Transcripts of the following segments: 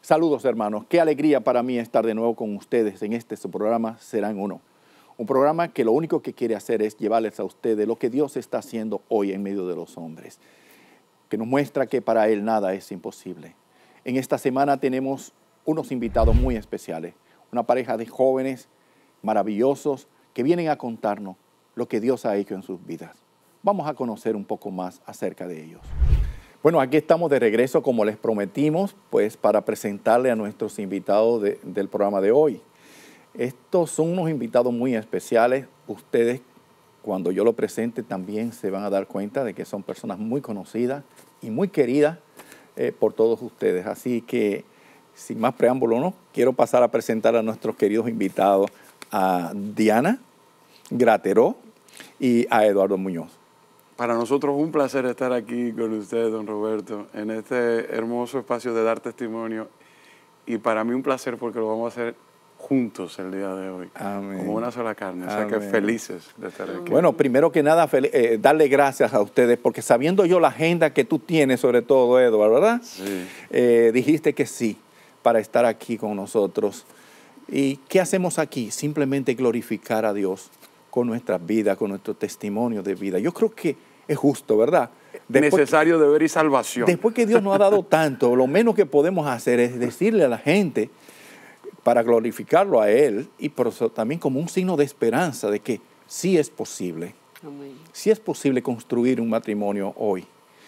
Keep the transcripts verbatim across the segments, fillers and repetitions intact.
Saludos, hermanos. Qué alegría para mí estar de nuevo con ustedes en este su programa Será en Uno. Un programa que lo único que quiere hacer es llevarles a ustedes lo que Dios está haciendo hoy en medio de los hombres, que nos muestra que para Él nada es imposible. En esta semana tenemos unos invitados muy especiales, una pareja de jóvenes maravillosos que vienen a contarnos lo que Dios ha hecho en sus vidas. Vamos a conocer un poco más acerca de ellos. Bueno, aquí estamos de regreso, como les prometimos, pues para presentarle a nuestros invitados de, del programa de hoy. Estos son unos invitados muy especiales. Ustedes, cuando yo lo presente, también se van a dar cuenta de que son personas muy conocidas y muy queridas eh, por todos ustedes. Así que, sin más preámbulo, ¿no? Quiero pasar a presentar a nuestros queridos invitados, a Diana Grateró y a Eduardo Muñoz. Para nosotros es un placer estar aquí con usted, don Roberto, en este hermoso espacio de dar testimonio. Y para mí un placer porque lo vamos a hacer juntos el día de hoy. Amén. Como una sola carne. O sea Amén. que felices de estar aquí. Bueno, primero que nada, eh, darle gracias a ustedes, porque sabiendo yo la agenda que tú tienes, sobre todo, Eduardo, ¿verdad? Sí. Eh, dijiste que sí para estar aquí con nosotros. ¿Y qué hacemos aquí? Simplemente glorificar a Dios con nuestras vidas, con nuestro testimonio de vida. Yo creo que es justo, ¿verdad? Después, necesario deber y salvación. Después que Dios nos ha dado tanto, lo menos que podemos hacer es decirle a la gente para glorificarlo a Él y por eso también como un signo de esperanza de que sí es posible. Amén. Sí es posible construir un matrimonio hoy,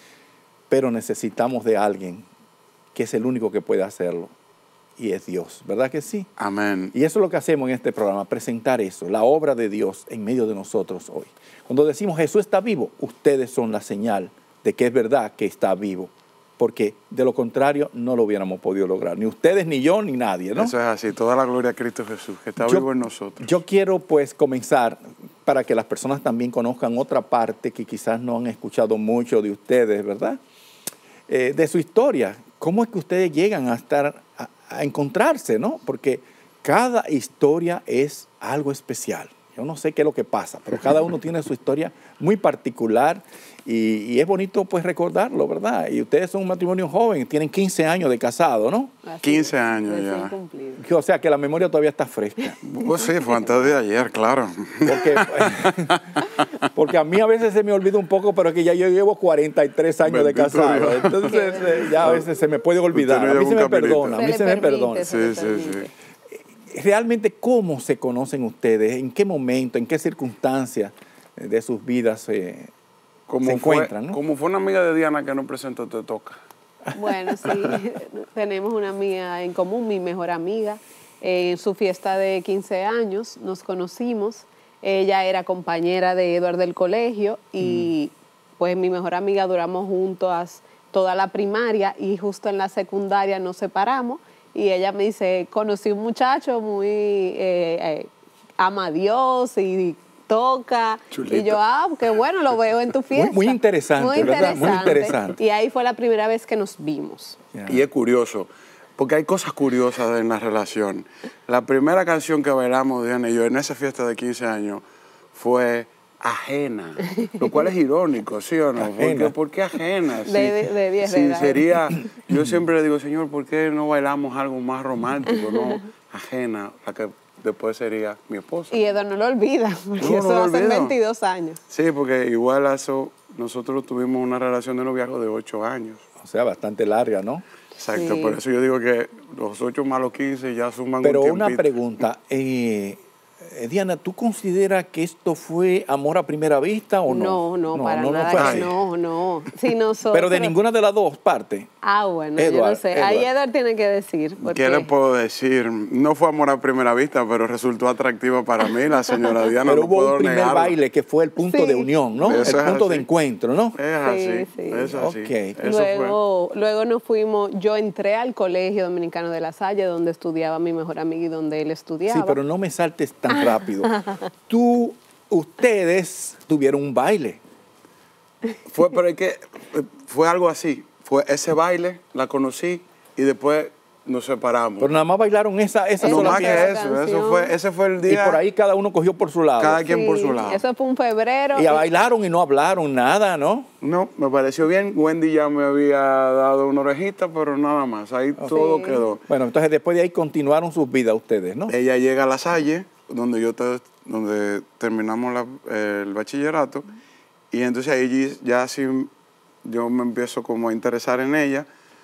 pero necesitamos de alguien que es el único que puede hacerlo. Y es Dios, ¿verdad que sí? Amén. Y eso es lo que hacemos en este programa, presentar eso, la obra de Dios en medio de nosotros hoy. Cuando decimos Jesús está vivo, ustedes son la señal de que es verdad que está vivo, porque de lo contrario no lo hubiéramos podido lograr, ni ustedes, ni yo, ni nadie, ¿no? Eso es así, toda la gloria a Cristo Jesús, que está yo, vivo en nosotros. Yo quiero pues comenzar para que las personas también conozcan otra parte que quizás no han escuchado mucho de ustedes, ¿verdad? Eh, de su historia, cómo es que ustedes llegan a estar... A, a encontrarse, ¿no? Porque cada historia es algo especial. Yo no sé qué es lo que pasa, pero cada uno tiene su historia muy particular y, y es bonito pues recordarlo, ¿verdad? Y ustedes son un matrimonio joven, tienen quince años de casado, ¿no? Así quince años ya. O sea que la memoria todavía está fresca. Pues sí, fue antes de ayer, claro. Porque, porque a mí a veces se me olvida un poco, pero que ya yo llevo cuarenta y tres años Bendito de casado. Dios. Entonces eh, ya a veces se me puede olvidar. No a mí se me perdona, a mí se, se me perdona. Sí, sí, sí. Realmente, ¿cómo se conocen ustedes? ¿En qué momento, en qué circunstancias de sus vidas eh, se encuentran? Fue, ¿no? Como fue una amiga de Diana que nos presentó, te toca. Bueno, sí, tenemos una amiga en común, mi mejor amiga. En su fiesta de quince años nos conocimos. Ella era compañera de Eduardo del colegio y mm. pues mi mejor amiga duramos juntos toda la primaria y justo en la secundaria nos separamos. Y ella me dice, conocí un muchacho muy, eh, eh, ama a Dios y toca. Chulito. Y yo, ah, qué bueno, lo veo en tu fiesta. Muy, muy interesante, muy ¿verdad? Interesante. Muy interesante. Y ahí fue la primera vez que nos vimos. Yeah. Y es curioso, porque hay cosas curiosas en la relación. La primera canción que bailamos, Diana y yo, en esa fiesta de quince años, fue Ajena, lo cual es irónico, ¿sí o no? Porque, ¿por qué ajena? Sí, de, de diez sí, sería, yo siempre le digo, Señor, ¿por qué no bailamos algo más romántico, no? Ajena, la que después sería mi esposa. Y Eduardo no lo olvida, porque no, eso no hace veintidós años. Sí, porque igual eso, nosotros tuvimos una relación de noviazgo de ocho años. O sea, bastante larga, ¿no? Exacto, sí. Por eso yo digo que los ocho más los quince ya suman Pero un tiempito. Una pregunta, eh, Diana, ¿tú consideras que esto fue amor a primera vista o no? No, no, no para no, nada, no, fue así. no, no. Si nosotros... Pero de ninguna de las dos partes. Ah, bueno, Edward, yo no sé. Edward. Ahí Edward tiene que decir. ¿Qué le puedo decir? No fue amor a primera vista, pero resultó atractiva para mí la señora Diana. Pero no hubo puedo un primer negarlo. baile que fue el punto sí. de unión, ¿no? Eso el punto así. de encuentro, ¿no? Es así, sí, sí. es así. Okay. Eso luego, fue. luego nos fuimos, yo entré al Colegio Dominicano de La Salle, donde estudiaba mi mejor amiga y donde él estudiaba. Sí, pero no me saltes tan rápido. Tú, ustedes tuvieron un baile. Fue, pero es que fue algo así. Fue ese baile, la conocí y después nos separamos. Pero nada más bailaron esa, esa Esa no sola más pieza. que eso, eso fue, ese fue el Y día. por ahí cada uno cogió por su lado. Cada quien por Sí, su lado. Eso fue un febrero. Y bailaron y no hablaron nada, ¿no? No, me pareció bien. Wendy ya me había dado una orejita, pero nada más. Ahí todo Sí. quedó. Bueno, entonces después de ahí continuaron sus vidas ustedes, ¿no? Ella llega a La Salle, donde yo te- donde terminamos la- el bachillerato, y entonces ahí ya sí yo me empiezo como a interesar en ella,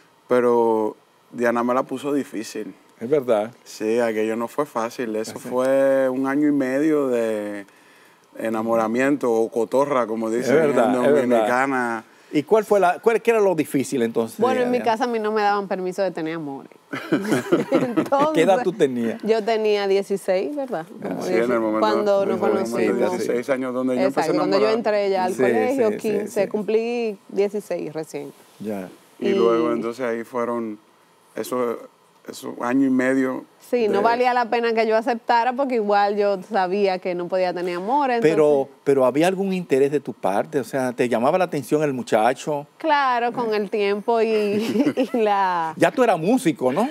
pero Diana me la puso difícil. Es verdad. Sí, aquello no fue fácil. Eso fue un año y medio de enamoramiento o cotorra, como dicen verdad, en es verdad. Dominicana. ¿Y cuál fue la, cuál, qué era lo difícil entonces? Bueno, en mi Diana? casa a mí no me daban permiso de tener amores. Entonces, ¿Qué edad tú tenías? Yo tenía dieciséis, ¿verdad? Como Sí, en el momento, cuando en nos el momento de conocimos. dieciséis años donde yo empecé Exacto, a cuando yo enamorar. entré ya al Sí, colegio, sí, sí, quince, sí. cumplí dieciséis recién. Ya. Y, Y- luego entonces ahí fueron esos eso, año y medio. Sí, no de- valía la pena que yo aceptara porque igual yo sabía que no podía tener amor. Entonces, Pero, pero había algún interés de tu parte, o sea, ¿te llamaba la atención el muchacho? claro, con el tiempo y, y la... Ya tú eras músico, ¿no?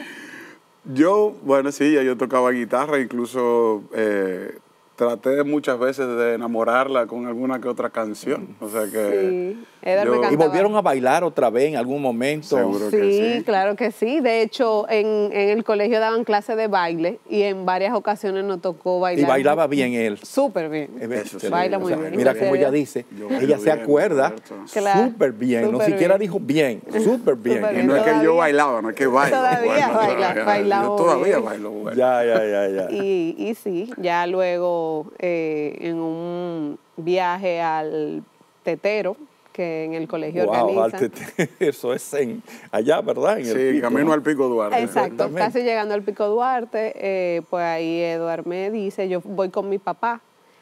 Yo, bueno, sí, ya yo tocaba guitarra, incluso eh, traté de muchas veces de enamorarla con alguna que otra canción. O sea que. Sí, Eder me yo- Y cantaba. volvieron a bailar otra vez en algún momento. Seguro. Sí, que sí. claro que sí. De hecho, en, en el colegio daban clases de baile y en varias ocasiones nos tocó bailar. Y bailaba bien él. Súper bien. Eso sí, Baila o muy sea, bien. Mira gracias cómo a ella Dios. dice, Yo ella bailo se bien, acuerda Roberto. Claro, súper bien, no súper siquiera bien. dijo bien, súper bien. Súper Y bien. no es que yo Todavía- bailaba, no es que bailo. Todavía bueno, baila- todavía- bailamos Yo todavía bien. bailo bueno. Ya, ya, ya, ya. Y, y sí, ya luego eh, en un viaje al Tetero, que en el colegio Wow, organizan. Arte- eso es en, allá, ¿verdad? En el Sí, Pico, camino ¿no? al Pico Duarte. Exacto, Exactamente. casi llegando al Pico Duarte, eh, pues ahí Eduard me dice, yo voy con mi papá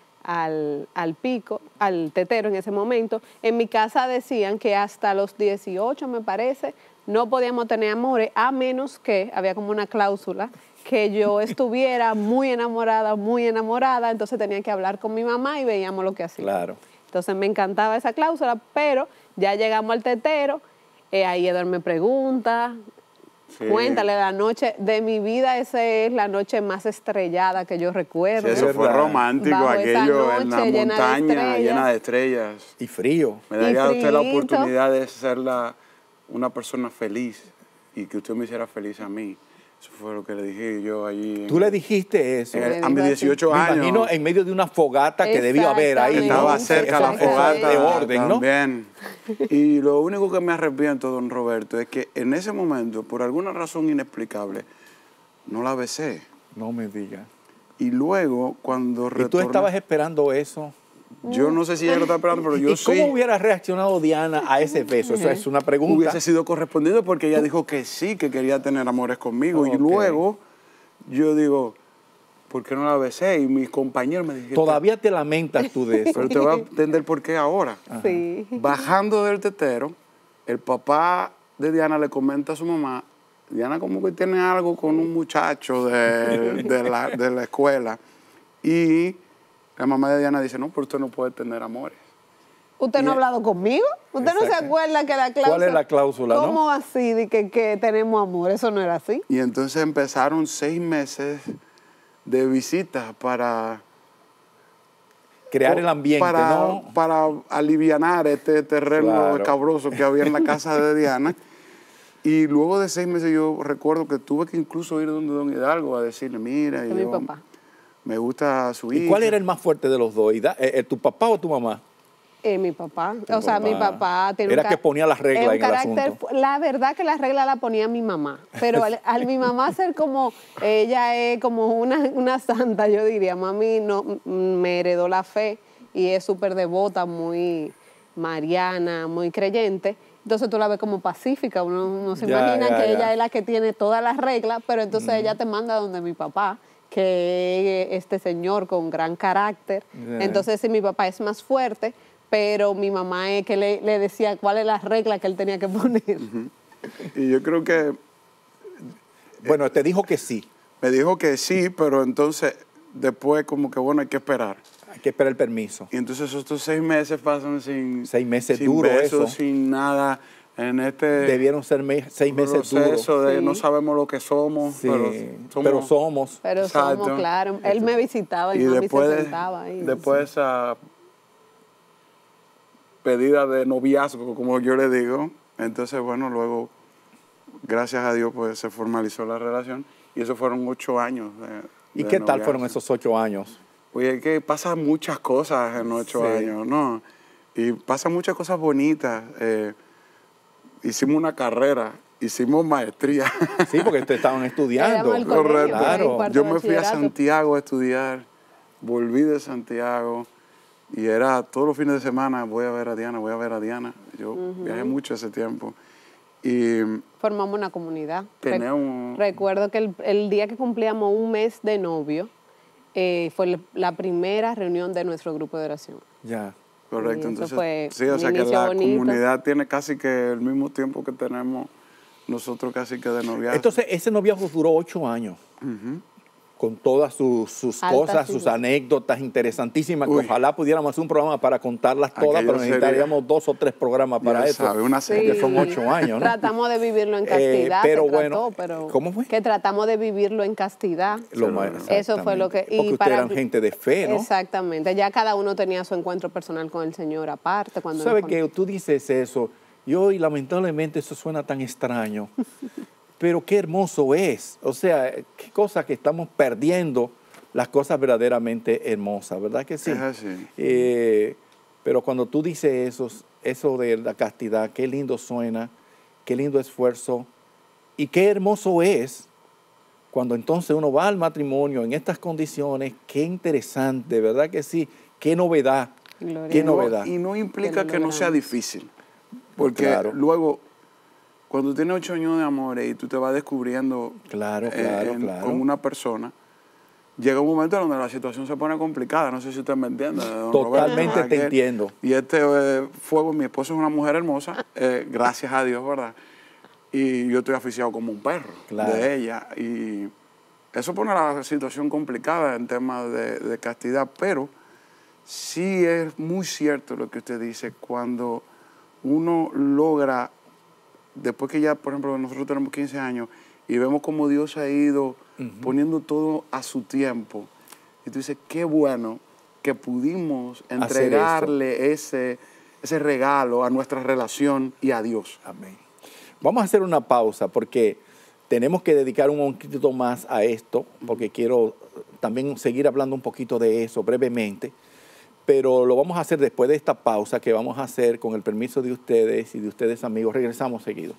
al, al pico, al Tetero en ese momento. En mi casa decían que hasta los dieciocho, me parece, no podíamos tener amores, a menos que, había como una cláusula, que yo estuviera muy enamorada, muy enamorada, entonces tenía que hablar con mi mamá y veíamos lo que hacía. Claro. Entonces me encantaba esa cláusula, pero ya llegamos al Tetero, eh, ahí Eduard me pregunta, Sí. cuéntale la noche de mi vida, esa es la noche más estrellada que yo recuerdo. Sí, eso Es fue verdad. romántico, Bajo esa aquello en la noche llena de montaña, estrellas. llena de estrellas. Y frío. Me daría a usted la frito. oportunidad de ser la, una persona feliz y que usted me hiciera feliz a mí. Eso fue lo que le dije yo allí. en- Tú le dijiste eso. en Me el- a dijo mis así. dieciocho Me años. imagino en medio de una fogata que debió haber ahí. Exactamente. ¿no? Estaba cerca la Eso- eso fogata de orden, ¿no? también. Y lo único que me arrepiento, don Roberto, es que en ese momento, por alguna razón inexplicable, no la besé. No me digas. Y luego, cuando ¿Y tú retorné, estabas esperando eso? yo no sé si ella lo estaba esperando, pero yo ¿Y cómo sí. hubiera reaccionado Diana a ese beso? Eso es una pregunta. Hubiese sido correspondido porque ella dijo que sí, que quería tener amores conmigo. Y Ok. luego yo digo, ¿por qué no la besé? Y mis compañeros me dijeron, Todavía te lamentas tú de eso. pero te voy a entender por qué ahora. Sí. Bajando del tetero, el papá de Diana le comenta a su mamá, Diana como que tiene algo con un muchacho de, de la, de la escuela. Y la mamá de Diana dice, no, pero usted no puede tener amores. ¿Usted no ha hablado conmigo? ¿Usted no se Exacto. acuerda que la cláusula... ¿Cuál es la cláusula, no? ¿Cómo así de que, que tenemos amor? Eso no era así. Y entonces empezaron seis meses de visitas para... Crear el ambiente, para, ¿no? para alivianar este terreno Claro. escabroso que había en la casa de Diana. Y luego de seis meses yo recuerdo que tuve que incluso ir donde don Hidalgo a decirle, mira, De mi yo, papá. me gusta su hija. ¿Y cuál era el más fuerte de los dos? Ida- eh, eh, ¿Tu papá o tu mamá? Eh, mi papá. O sea, mi papá. papá tiene Era un que ca- ponía las reglas es un en el carácter asunto. fu- La verdad que la regla la ponía mi mamá. Pero al, al mi mamá ser como, ella es como una, una santa, yo diría. Mami no, m- me heredó la fe y es súper devota, muy mariana, muy creyente. Entonces tú la ves como pacífica. Uno, uno se Ya, imagina ya, que ya. ella es la que tiene todas las reglas, pero entonces ella te manda donde mi papá, que es este señor con gran carácter. Ya. Entonces sí, mi papá es más fuerte, pero mi mamá es que le, le decía cuáles las reglas que él tenía que poner. Y yo creo que Bueno, te dijo que sí. me dijo que sí, pero entonces después como que bueno, hay que esperar. Hay que esperar el permiso. Y entonces estos seis meses pasan sin... Seis meses sin duro besos, eso. sin nada. en este Debieron ser me- seis meses duros. proceso de Sí. no sabemos lo que somos, Sí, pero somos. pero somos. Pero Exacto. somos, claro. Él me visitaba y, y mami después, se de- sentaba ahí. después de esa pedida de noviazgo, como yo le digo, entonces, bueno, luego, gracias a Dios, pues se formalizó la relación y eso fueron ocho años. De, ¿Y de qué tal noviazgo. fueron esos ocho años? Oye, es que pasan muchas cosas en ocho Sí. años, ¿no? Y pasan muchas cosas bonitas. Eh, hicimos una carrera, hicimos maestría. Sí, porque ustedes estaban estudiando. Éramos al colegio, Correcto. por ahí, Claro. cuarto Yo me fui a bachillerato. Santiago a estudiar, volví de Santiago y era todos los fines de semana, voy a ver a Diana, voy a ver a Diana. Yo viajé mucho ese tiempo. Y Formamos una comunidad. Re- tenemos... Recuerdo que el, el día que cumplíamos un mes de novio, eh, fue la- la primera reunión de nuestro grupo de oración. Ya. Correcto, Y eso entonces, fue sí, o un sea que inicio la bonito. comunidad tiene casi que el mismo tiempo que tenemos nosotros casi que de noviazgo. Entonces, ese noviazgo duró ocho años. Con todas sus, sus Altas cosas, y sus bajas. anécdotas interesantísimas, que Uy. ojalá pudiéramos hacer un programa para contarlas todas, Aquello pero sería- necesitaríamos dos o tres programas Ya para eso. sabe, una serie. Porque son ocho años, ¿no? Tratamos de vivirlo en Eh, castidad, pero se trató, bueno, pero ¿cómo fue? que tratamos de vivirlo en castidad. Lo más- Eso fue lo que... exactamente. Porque ustedes eran gente de fe, ¿no? Exactamente. Ya cada uno tenía su encuentro personal con el Señor aparte. Cuando ¿Sabes nos que tú dices eso? Y hoy, lamentablemente, eso suena tan extraño. Pero qué hermoso es. O sea, qué cosa que estamos perdiendo, las cosas verdaderamente hermosas, ¿verdad que sí? Es así. Eh, pero cuando tú dices eso, eso de la castidad, qué lindo suena, qué lindo esfuerzo y qué hermoso es cuando entonces uno va al matrimonio en estas condiciones, qué interesante, ¿verdad que sí? Qué novedad, Gloria qué a Dios. novedad. Y no implica lo que no sea logramos. difícil. Porque Claro. luego, cuando tienes ocho años de amor y tú te vas descubriendo Claro, eh, claro, en- claro. con una persona, llega un momento donde la situación se pone complicada. No sé si usted me entiende, don Totalmente Roberto, ¿verdad? te Que- entiendo. Y este eh, fuego, mi esposo es una mujer hermosa, eh, gracias a Dios, ¿verdad? Y yo estoy aficiado como un perro Claro. de ella. Y eso pone la situación complicada en temas de, de castidad, pero sí es muy cierto lo que usted dice, cuando uno logra, después que ya, por ejemplo, nosotros tenemos quince años y vemos cómo Dios ha ido poniendo todo a su tiempo, y tú dices, qué bueno que pudimos Hacer entregarle ese, ese regalo a nuestra relación y a Dios. Amén. Vamos a hacer una pausa porque tenemos que dedicar un poquito más a esto, porque quiero también seguir hablando un poquito de eso brevemente, pero lo vamos a hacer después de esta pausa que vamos a hacer con el permiso de ustedes y de ustedes amigos. Regresamos seguido.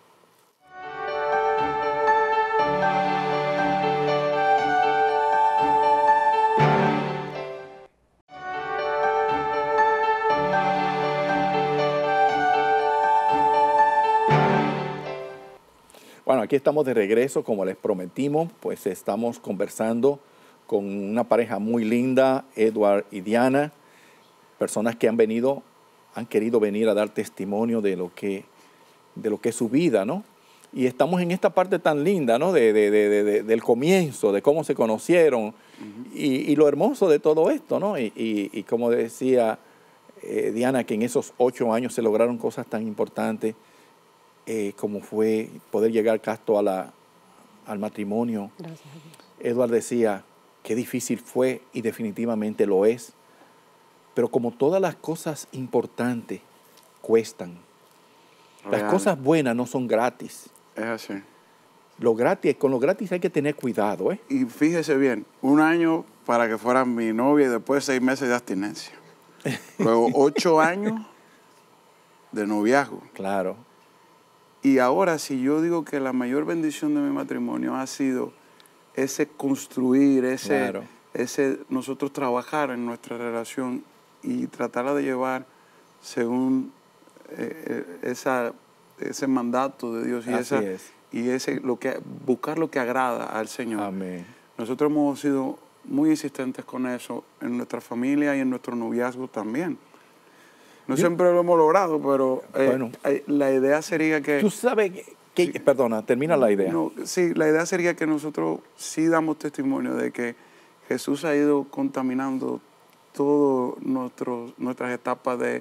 Bueno, aquí estamos de regreso, como les prometimos, pues estamos conversando con una pareja muy linda, Edward y Diana, personas que han venido, han querido venir a dar testimonio de lo que, de lo que es su vida, ¿no? Y estamos en esta parte tan linda, ¿no? De, de, de, de, de, del comienzo, de cómo se conocieron uh-huh. y, y lo hermoso de todo esto, ¿no? Y, y, y como decía eh, Diana, que en esos ocho años se lograron cosas tan importantes. Eh, como fue poder llegar casto a la, al matrimonio. Gracias a Dios. Edward decía, qué difícil fue y definitivamente lo es, pero como todas las cosas importantes cuestan, Real. las cosas buenas no son gratis. Es así. Lo gratis, con lo gratis hay que tener cuidado, ¿eh? Y fíjese bien, un año para que fuera mi novia y después seis meses de abstinencia. Luego ocho años de noviazgo. Claro. Y ahora, si yo digo que la mayor bendición de mi matrimonio ha sido ese construir, ese, Claro. ese nosotros trabajar en nuestra relación y tratarla de llevar según eh, esa, ese mandato de Dios y, Así esa, es. y ese, lo que, buscar lo que agrada al Señor. Amén. Nosotros hemos sido muy insistentes con eso en nuestra familia y en nuestro noviazgo también. No Yo, siempre lo hemos logrado, pero eh, bueno, eh, la idea sería que... Tú sabes que, que Sí. perdona, termina la idea. No, sí, la idea sería que nosotros sí damos testimonio de que Jesús ha ido contaminando todas nuestras etapas de,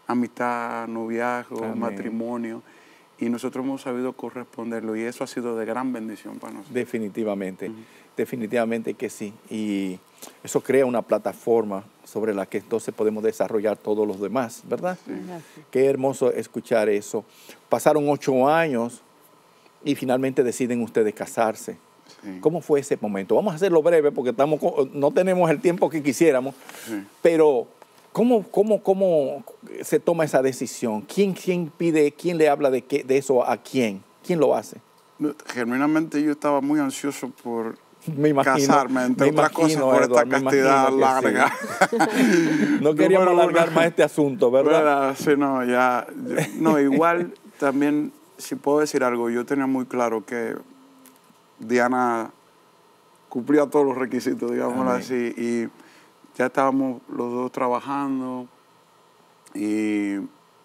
amistad, noviazgo, Amén. matrimonio, y nosotros hemos sabido corresponderlo, y eso ha sido de gran bendición para nosotros. Definitivamente, Ujú. definitivamente que sí. Y eso crea una plataforma sobre la que entonces podemos desarrollar todos los demás, ¿verdad? Es así. Qué hermoso escuchar eso. Pasaron ocho años y finalmente deciden ustedes casarse. Sí. ¿Cómo fue ese momento? Vamos a hacerlo breve porque estamos, no tenemos el tiempo que quisiéramos, Sí. pero ¿cómo, cómo, cómo se toma esa decisión? ¿Quién, quién pide, quién le habla de, qué, de eso a quién? ¿Quién lo hace? Genuinamente yo estaba muy ansioso por Me imagino, casarme, entre me otras cosas, imagino, por Edward, esta me castidad imagino que larga. sí. No queríamos Número alargar uno. más este asunto, ¿verdad? ¿Verdad? Sí, no, ya. yo- no, igual también, si puedo decir algo, yo tenía muy claro que Diana cumplía todos los requisitos, digámoslo Amén. así, y ya estábamos los dos trabajando y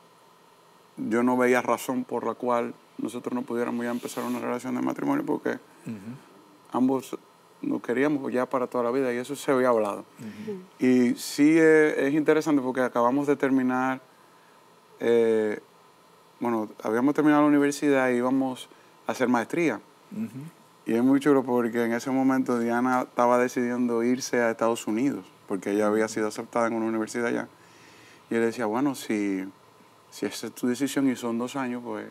yo no veía razón por la cual nosotros no pudiéramos ya empezar una relación de matrimonio porque ambos nos queríamos ya para toda la vida y eso se había hablado. Uh-huh. Y sí es, es interesante porque acabamos de terminar, eh, bueno, habíamos terminado la universidad y íbamos a hacer maestría. Uh-huh. Y es muy chulo porque en ese momento Diana estaba decidiendo irse a Estados Unidos porque ella había sido aceptada en una universidad allá. Y él decía, bueno, si, si esa es tu decisión y son dos años, pues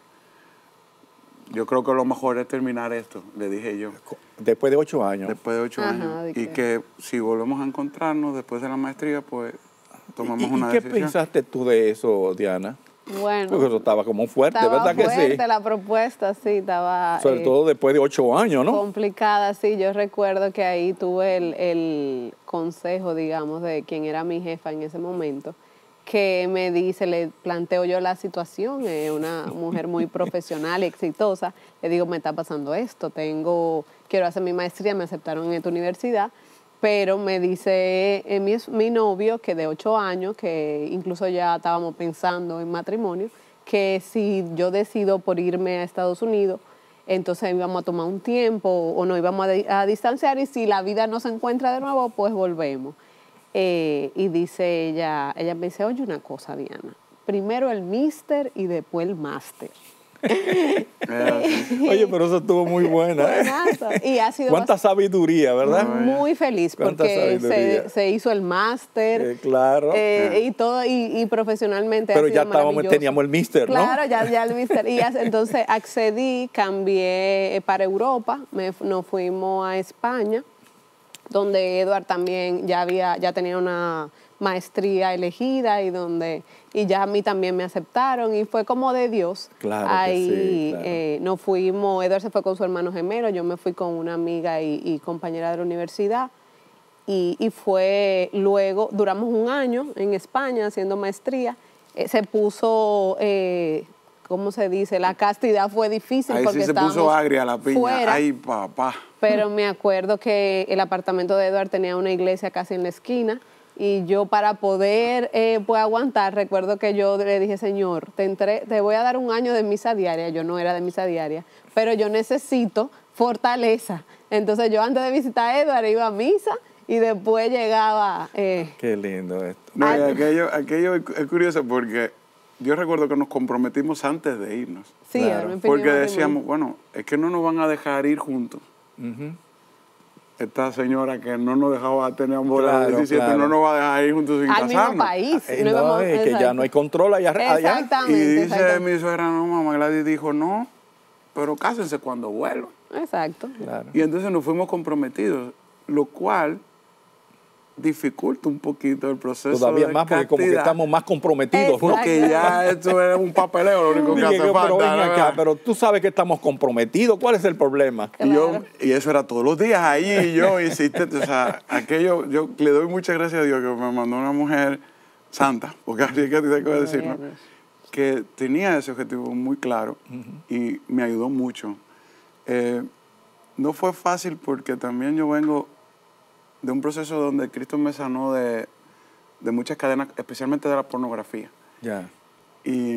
yo creo que lo mejor es terminar esto, le dije yo. Después de ocho años. Después de ocho Ajá, años. ¿de Y qué? que si volvemos a encontrarnos después de la maestría, pues tomamos ¿Y, y una qué decisión. pensaste tú de eso, Diana? Bueno, Porque eso estaba como fuerte, estaba ¿verdad fuerte que sí? la propuesta, sí, estaba Sobre eh, todo después de ocho años, ¿no? complicada, sí. Yo recuerdo que ahí tuve el, el consejo, digamos, de quien era mi jefa en ese momento, que me dice, le planteo yo la situación, es una mujer muy profesional y exitosa, le digo, me está pasando esto, tengo, quiero hacer mi maestría, me aceptaron en esta universidad, pero me dice eh, mi, mi novio, que de ocho años, que incluso ya estábamos pensando en matrimonio, que si yo decido por irme a Estados Unidos, entonces íbamos a tomar un tiempo o nos íbamos a, di- a distanciar y si la vida no se encuentra de nuevo, pues volvemos. Eh, y dice ella, ella me dice, oye una cosa, Diana, primero el mister y después el máster. Era así. Oye, pero eso estuvo muy buena. ¿eh? Buenazo. Y ha sido Cuánta bastante- sabiduría, ¿verdad? muy feliz Cuánta porque sabiduría. se, se hizo el máster Eh, claro. eh, y todo y, y profesionalmente Pero ha sido ya estábamos, maravilloso. teníamos el mister, ¿no? Claro, ya, ya el mister. Y as- entonces accedí, cambié eh, para Europa, me, fu- nos fuimos a España, donde Edward también ya había, ya tenía una maestría elegida y donde y ya a mí también me aceptaron y fue como de Dios. Claro que Ahí sí, claro. eh, nos fuimos, Edward se fue con su hermano gemelo, yo me fui con una amiga y, y compañera de la universidad y, y fue luego, duramos un año en España haciendo maestría, eh, se puso, eh, ¿cómo se dice? La castidad fue difícil Ahí porque sí se estábamos puso agria la piña. fuera. Ay, papá. Pero me acuerdo que el apartamento de Edward tenía una iglesia casi en la esquina y yo para poder eh, pues aguantar, recuerdo que yo le dije, Señor, te, entré, te voy a dar un año de misa diaria. Yo no era de misa diaria, pero yo necesito fortaleza. Entonces yo antes de visitar a Edward iba a misa y después llegaba... eh, Qué lindo esto. No, y Ah. aquello, aquello es curioso porque yo recuerdo que nos comprometimos antes de irnos. sí, Claro. Edward me pidió Porque matrimonio. decíamos, bueno, es que no nos van a dejar ir juntos. Ujú. Esta señora que no nos dejaba tener amor a Claro, los diecisiete claro. no nos va a dejar ir juntos sin Al mismo casarnos. país. Eh, no no, íbamos- es que ya exacto. no hay control allá. allá. Y Exactamente. dice exactamente. mi suegra, no, mamá Gladys dijo, no, pero cásense cuando vuelvan. Exacto. Claro. Y entonces nos fuimos comprometidos, lo cual dificulta un poquito el proceso Todavía de más porque como que castidad, estamos más comprometidos, ¿no? porque ya esto es un papeleo, lo único que Dije, hace pero falta. ven ¿verdad? acá, pero tú sabes que estamos comprometidos. ¿Cuál es el problema? Y, yo, Claro. y eso era todos los días ahí, y yo insistente, o sea, aquello, yo le doy muchas gracias a Dios que me mandó una mujer santa, porque así es que tengo que decir, ¿no? Que tenía ese objetivo muy claro y me ayudó mucho. Eh, no fue fácil porque también yo vengo de un proceso donde Cristo me sanó de, de muchas cadenas, especialmente de la pornografía. Ya. Y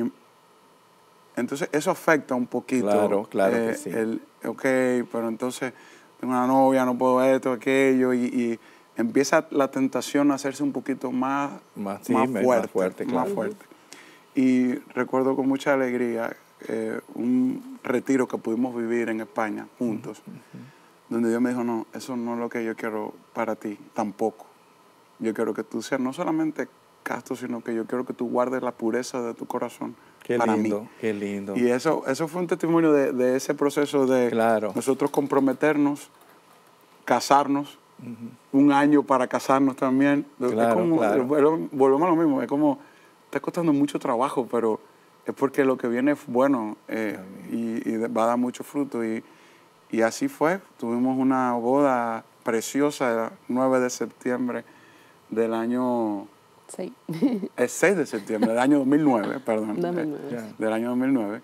entonces eso afecta un poquito. Claro, claro que eh, sí. El, ok, pero entonces tengo una novia, no puedo esto, aquello, y, y empieza la tentación a hacerse un poquito más, Más, sí, más más fuerte. fuerte, más claro. fuerte. Y recuerdo con mucha alegría eh, un retiro que pudimos vivir en España juntos, uh-huh. donde Dios me dijo, no, eso no es lo que yo quiero para ti, tampoco. Yo quiero que tú seas no solamente casto, sino que yo quiero que tú guardes la pureza de tu corazón qué para lindo, mí. Qué lindo. Y eso, eso fue un testimonio de, de ese proceso de claro. nosotros comprometernos, casarnos, uh-huh. un año para casarnos también. Claro, es como, claro. Volvemos a lo mismo, es como, está costando mucho trabajo, pero es porque lo que viene es bueno eh, y, y va a dar mucho fruto. Y, y así fue, tuvimos una boda preciosa el nueve de septiembre del año... Sí. El seis de septiembre del año dos mil nueve, perdón. dos mil nueve. Eh, del año dos mil nueve.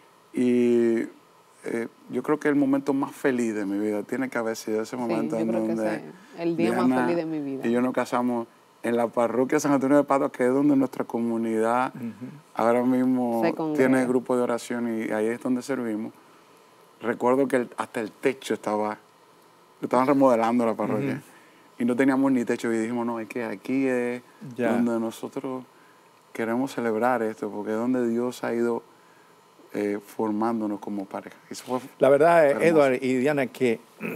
Y eh, yo creo que el momento más feliz de mi vida tiene que haber sido ese momento sí, yo en creo donde que sí. El día Diana más feliz de mi vida. Y yo nos casamos en la parroquia San Antonio de Padua, que es donde nuestra comunidad uh-huh. ahora mismo tiene grupo de oración y ahí es donde servimos. Recuerdo que el, hasta el techo estaba, estaban remodelando la parroquia. Uh-huh. Y no teníamos ni techo y dijimos, no, es que aquí es ya. donde nosotros queremos celebrar esto, porque es donde Dios ha ido eh, formándonos como pareja. Eso fue la verdad, Edward y Diana, que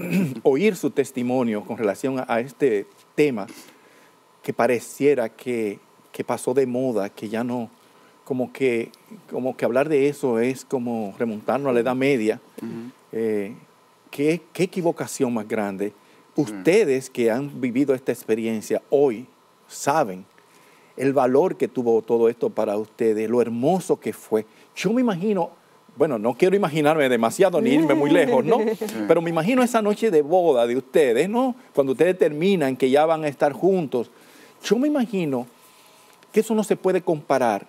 oír su testimonio con relación a, a este tema, que pareciera que, que pasó de moda, que ya no, como que, como que hablar de eso es como remontarnos a la Edad Media. Uh-huh. eh, ¿qué, qué equivocación más grande. Ustedes que han vivido esta experiencia hoy saben el valor que tuvo todo esto para ustedes, lo hermoso que fue. Yo me imagino, bueno, no quiero imaginarme demasiado ni irme muy lejos, ¿no? Pero me imagino esa noche de boda de ustedes, ¿no? Cuando ustedes terminan, que ya van a estar juntos. Yo me imagino que eso no se puede comparar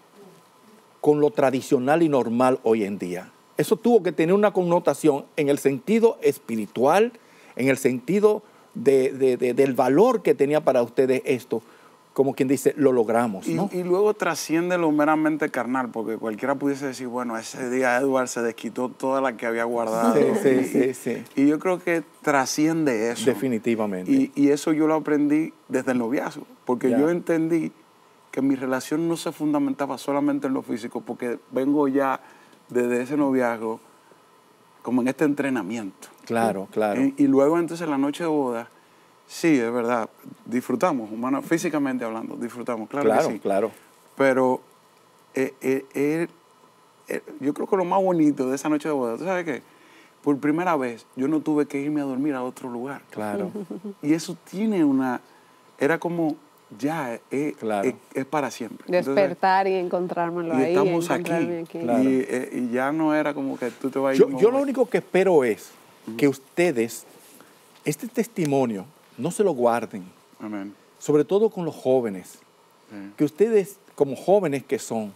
con lo tradicional y normal hoy en día. Eso tuvo que tener una connotación en el sentido espiritual, en el sentido De, de, de, del valor que tenía para ustedes esto, como quien dice, lo logramos, ¿no? Y, y luego trasciende lo meramente carnal, porque cualquiera pudiese decir, bueno, ese día Edward se desquitó toda la que había guardado. Sí, sí, y, sí, sí. Y yo creo que trasciende eso. Definitivamente. Y, y eso yo lo aprendí desde el noviazgo, porque ya. yo entendí que mi relación no se fundamentaba solamente en lo físico, porque vengo ya desde ese noviazgo como en este entrenamiento. Claro, claro. Y, y luego entonces la noche de boda, sí, es verdad, disfrutamos, humano, físicamente hablando, disfrutamos, claro, claro que sí. Claro, Pero eh, eh, eh, eh, yo creo que lo más bonito de esa noche de boda, ¿tú sabes qué? Por primera vez yo no tuve que irme a dormir a otro lugar. Claro. Y eso tiene una, era como, ya, eh, claro. es, es para siempre. Despertar Entonces, y encontrármelo y ahí. Estamos aquí. aquí. Claro. Y, eh, y ya no era como que tú te vas a ir. Yo, yo lo único que espero es que ustedes, este testimonio, no se lo guarden. Amén. Sobre todo con los jóvenes. Sí. Que ustedes, como jóvenes que son,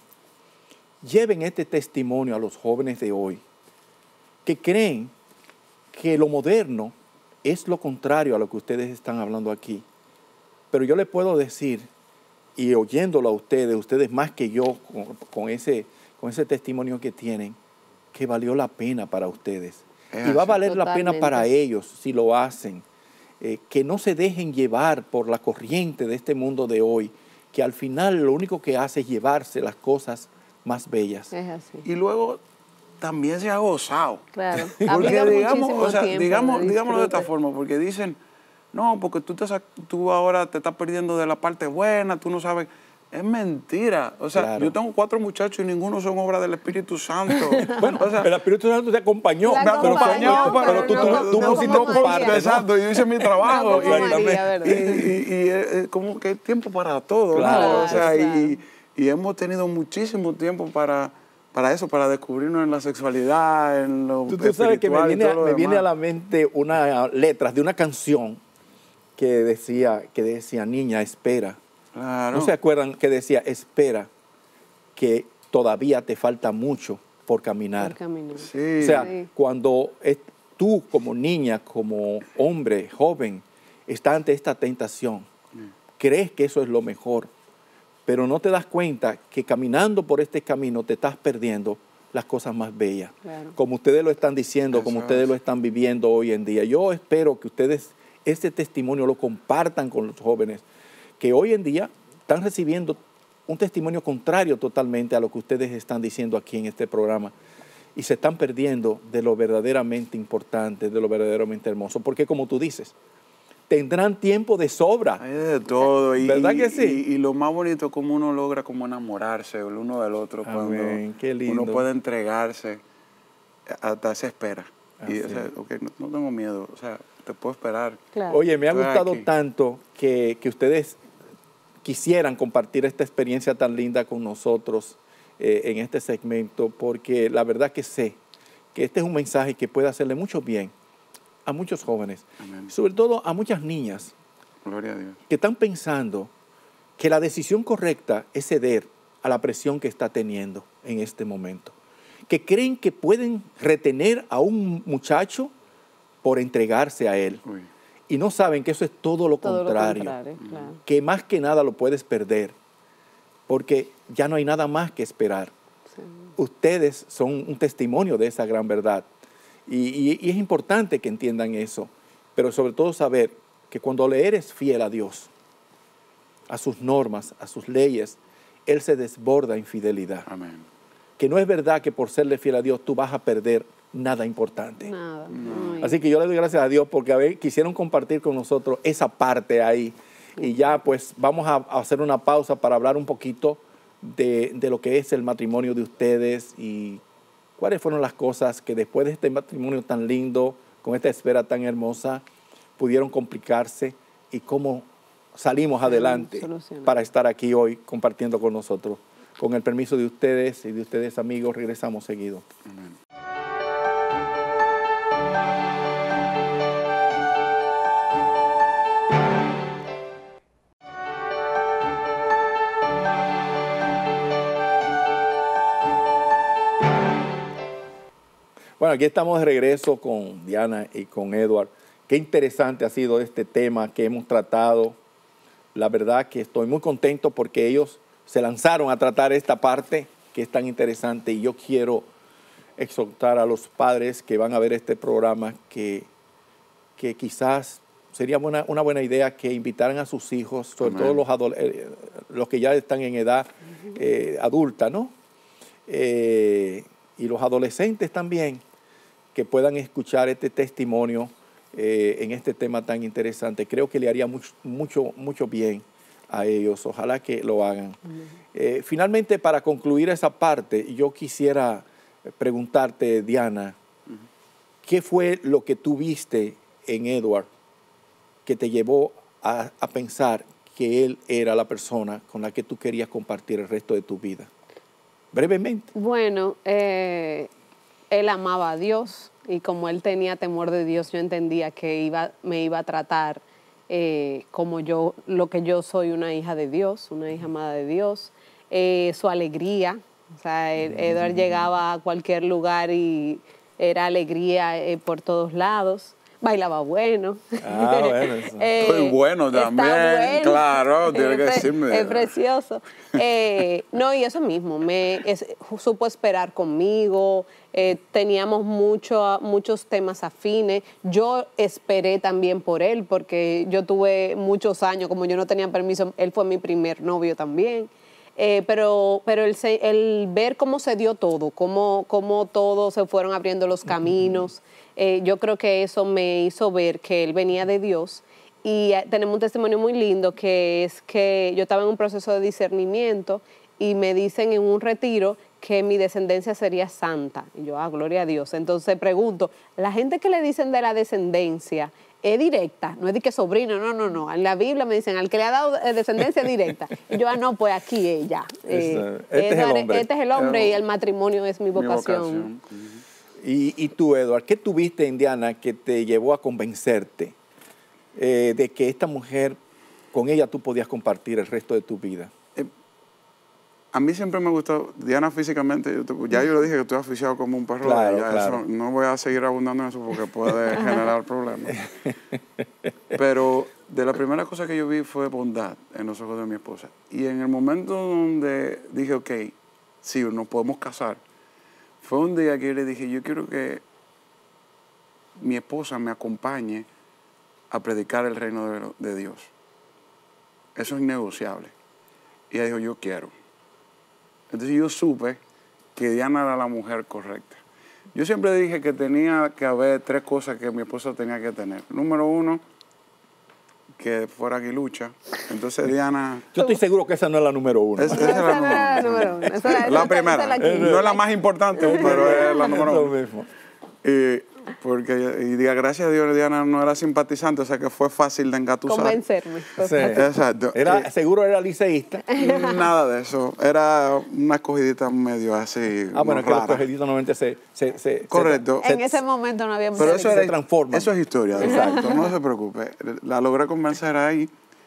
lleven este testimonio a los jóvenes de hoy, que creen que lo moderno es lo contrario a lo que ustedes están hablando aquí. Pero yo les puedo decir, y oyéndolo a ustedes, ustedes más que yo, con, con, ese, con ese testimonio que tienen, que valió la pena para ustedes. Es y va a valer Totalmente. la pena para ellos si lo hacen. Eh, que no se dejen llevar por la corriente de este mundo de hoy, que al final lo único que hace es llevarse las cosas más bellas. Es así. Y luego también se ha gozado. Claro. Porque digamos, o sea, digamos, digámoslo de esta forma, porque dicen, no, porque tú, te, tú ahora te estás perdiendo de la parte buena, tú no sabes. Es mentira. O sea, claro. yo tengo cuatro muchachos y ninguno son obra del Espíritu Santo. Bueno, o sea, el Espíritu Santo te acompañó. Me acompañó, pero, pero, pero tú, no, tú, tú no, pusiste tu parte. Exacto, yo hice mi trabajo. No, y, María, y, y, y, y es como que hay tiempo para todo. Claro, ¿no? O sea, claro. y, y hemos tenido muchísimo tiempo para, para eso, para descubrirnos en la sexualidad, en lo tú, tú sabes que me viene, me viene a la mente una letras de una canción que decía, que decía, niña, espera. Claro. ¿No se acuerdan que decía, espera, que todavía te falta mucho por caminar? Por caminar. Sí. O sea, sí. cuando es, tú como niña, como hombre, joven, estás ante esta tentación, sí. crees que eso es lo mejor, pero no te das cuenta que caminando por este camino te estás perdiendo las cosas más bellas. Claro. Como ustedes lo están diciendo, eso como ustedes es. lo están viviendo hoy en día. Yo espero que ustedes este testimonio lo compartan con los jóvenes, que hoy en día están recibiendo un testimonio contrario totalmente a lo que ustedes están diciendo aquí en este programa y se están perdiendo de lo verdaderamente importante, de lo verdaderamente hermoso, porque como tú dices, tendrán tiempo de sobra. Hay de todo. Y, ¿Verdad y, que sí? Y, y lo más bonito es cómo uno logra como enamorarse el uno del otro. Amén, cuando qué lindo. uno puede entregarse hasta esa espera. Así Y, o sea, es. okay, no, no tengo miedo, o sea, te puedo esperar. Claro. Oye, me ha Estoy gustado aquí. tanto que, que ustedes quisieran compartir esta experiencia tan linda con nosotros eh, en este segmento, porque la verdad que sé que este es un mensaje que puede hacerle mucho bien a muchos jóvenes, Amén. sobre todo a muchas niñas Gloria a Dios. que están pensando que la decisión correcta es ceder a la presión que está teniendo en este momento, que creen que pueden retener a un muchacho por entregarse a él. Uy. Y no saben que eso es todo lo Todo contrario, lo contrario, claro. que más que nada lo puedes perder, porque ya no hay nada más que esperar. Sí. Ustedes son un testimonio de esa gran verdad. Y, y- y es importante que entiendan eso, pero sobre todo saber que cuando le eres fiel a Dios, a sus normas, a sus leyes, Él se desborda en fidelidad. Amén. Que no es verdad que por serle fiel a Dios tú vas a perder nada importante. Nada. no, y- Así que yo le doy gracias a Dios porque a ver, quisieron compartir con nosotros esa parte ahí. Y ya pues vamos a, a hacer una pausa para hablar un poquito de, de lo que es el matrimonio de ustedes y cuáles fueron las cosas que después de este matrimonio tan lindo, con esta espera tan hermosa, pudieron complicarse y cómo salimos adelante solucionar. para estar aquí hoy compartiendo con nosotros. Con el permiso de ustedes y de ustedes amigos, regresamos seguido. Amén. Bueno, aquí estamos de regreso con Diana y con Edward. Qué interesante ha sido este tema que hemos tratado. La verdad que estoy muy contento porque ellos se lanzaron a tratar esta parte que es tan interesante y yo quiero exhortar a los padres que van a ver este programa que, que quizás sería buena, una buena idea que invitaran a sus hijos, sobre Amén. todo los, adole- eh, los que ya están en edad eh, adulta, ¿no? Eh, y los adolescentes también, que puedan escuchar este testimonio eh, en este tema tan interesante. Creo que le haría mucho, mucho, mucho bien a ellos. Ojalá que lo hagan. Eh, finalmente, para concluir esa parte, yo quisiera preguntarte, Diana, ¿qué fue lo que tú viste en Edward que te llevó a, a pensar que él era la persona con la que tú querías compartir el resto de tu vida? Brevemente. Bueno, eh, él amaba a Dios y como él tenía temor de Dios, yo entendía que iba, me iba a tratar eh, como yo, lo que yo soy, una hija de Dios, una hija amada de Dios. Eh, su alegría, o sea, Ed- Edward llegaba a cualquier lugar y era alegría eh, por todos lados. Bailaba bueno. Ah, bueno, eso. Eh, Estoy bueno está también, bueno. claro, tiene que Es pre- decirme. Es precioso. Eh, no, y eso mismo, me es- supo esperar conmigo, eh, teníamos mucho, muchos temas afines. Yo esperé también por él, porque yo tuve muchos años, como yo no tenía permiso, él fue mi primer novio también. Eh, pero pero el, se- el ver cómo se dio todo, cómo, cómo todos se fueron abriendo los caminos, eh, yo creo que eso me hizo ver que él venía de Dios. Y eh, tenemos un testimonio muy lindo que es que yo estaba en un proceso de discernimiento y me dicen en un retiro que mi descendencia sería santa. Y yo, ah, gloria a Dios. Entonces pregunto, la gente que le dicen de la descendencia, ¿es directa? No es de que sobrino, no, no, no. En la Biblia me dicen, al que le ha dado eh, descendencia directa. Y yo, ah, no, pues aquí ella. Eh, Este es el Edward, hombre. Este es el hombre y el matrimonio es mi Mi vocación. vocación. Ujú. Y, y tú, Edward, ¿qué tuviste en Diana que te llevó a convencerte eh, de que esta mujer, con ella tú podías compartir el resto de tu vida? A mí siempre me gustó, Diana físicamente, yo te- ya yo le dije que estoy aficionado como un perro. Claro, ya claro. Eso, no voy a seguir abundando en eso porque puede generar problemas. Pero de la primera cosa que yo vi fue bondad en los ojos de mi esposa. Y en el momento donde dije, ok, sí, nos podemos casar, fue un día que yo le dije, yo quiero que mi esposa me acompañe a predicar el reino de, de Dios. Eso es innegociable. Y ella dijo, yo quiero. Entonces yo supe que Diana era la mujer correcta. Yo siempre dije que tenía que haber tres cosas que mi esposa tenía que tener. Número uno, que fuera aguilucha. Entonces Diana... Yo estoy seguro que esa no es la número uno. Es, esa es la la número número uno. uno. Esa es La esa- primera. esa es la quinta. No es la más importante, pero es la número Lo uno. mismo. Y, porque, y diga, gracias a Dios, Diana no era simpatizante, o sea que fue fácil de engatusar. Convencerme. Fue Sí. fácil. Exacto. Era, Eh, seguro era liceísta. Nada de eso. Era una escogidita medio así. Ah, bueno, no que los rara. cogeditos normalmente se... se, se Correcto. se- En ese momento no había Pero mucha eso, se era, transforman. eso es historia. Exacto. No se preocupe. La logré convencer ahí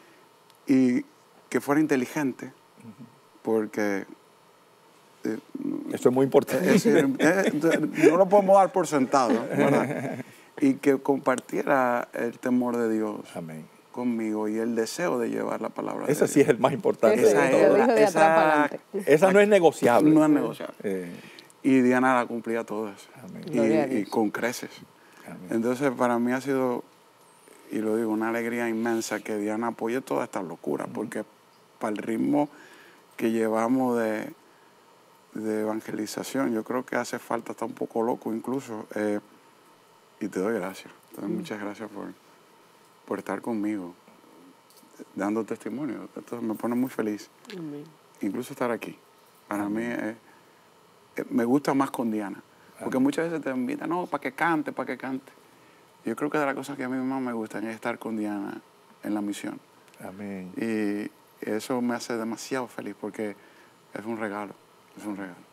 y que fuera inteligente, porque eh, Eso es muy importante. es decir, eh, no lo podemos dar por sentado, ¿verdad? Y que compartiera el temor de Dios Amén. conmigo y el deseo de llevar la palabra Ese de sí Dios. es el más importante Ese, de ese todo. lo dijo de esa- atrás para adelante. Esa no es negociable. No es negociable. Eh, Y Diana la cumplía todas. Amén. Gloria a Y, y Dios. con creces. Amén. Entonces, para mí ha sido, y lo digo, una alegría inmensa que Diana apoye toda esta locura, porque para el ritmo que llevamos de, de evangelización, yo creo que hace falta estar un poco loco incluso. eh, y te doy gracias. Te doy muchas gracias por, por estar conmigo, dando testimonio. Esto me pone muy feliz. Amén. Incluso estar aquí. Para mí eh, eh, me gusta más con Diana. Porque muchas veces te invitan, no, para que cante, para que cante. Yo creo que de las cosas que a mí más me gustan es estar con Diana en la misión. Amén. Y eso me hace demasiado feliz porque es un regalo, es un regalo.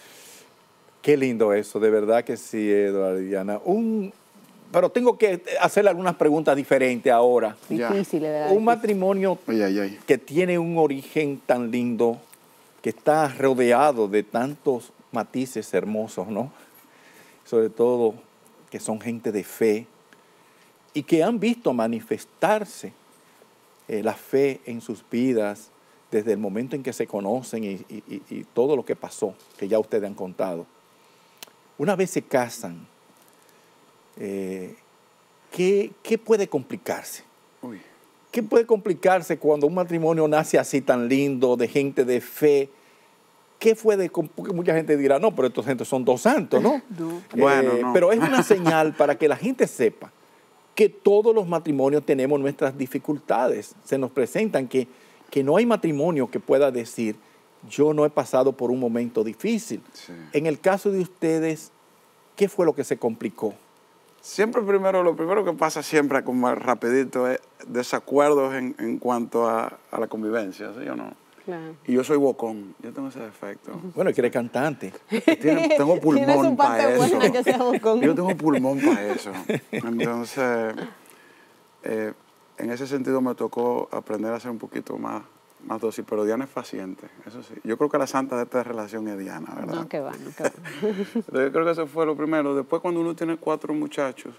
Qué lindo eso, de verdad que sí, Eduardo y Diana. Un, pero tengo que hacerle algunas preguntas diferentes ahora. Ya. Difícil, de verdad. Un difícil. matrimonio Ay, ay, ay. que tiene un origen tan lindo, que está rodeado de tantos matices hermosos, ¿no? Sobre todo que son gente de fe y que han visto manifestarse eh, la fe en sus vidas desde el momento en que se conocen y, y- y- y todo lo que pasó, que ya ustedes han contado. Una vez se casan, eh, ¿qué, qué puede complicarse? Uy. ¿Qué puede complicarse cuando un matrimonio nace así tan lindo, de gente de fe? ¿Qué fue de...? Porque mucha gente dirá, no, pero estos gente son dos santos, ¿no? No. Eh, Bueno, no. Pero es una señal para que la gente sepa que todos los matrimonios tenemos nuestras dificultades. Se nos presentan que, que no hay matrimonio que pueda decir, yo no he pasado por un momento difícil. Sí. En el caso de ustedes, ¿qué fue lo que se complicó? Siempre primero, lo primero que pasa siempre, como rapidito, es desacuerdos en, en cuanto a, a la convivencia, ¿sí o no? Claro. Y yo soy bocón, yo tengo ese defecto. Bueno, que eres cantante. Tiene- tengo Tiene pulmón su parte para eso. buena que sea bocón. Yo tengo pulmón para eso. Entonces, eh, en ese sentido me tocó aprender a ser un poquito más, más dócil, pero Diana es paciente, eso sí. Yo creo que la santa de esta relación es Diana, ¿verdad? No, que va, no, que va. Entonces, yo creo que eso fue lo primero. Después, cuando uno tiene cuatro muchachos,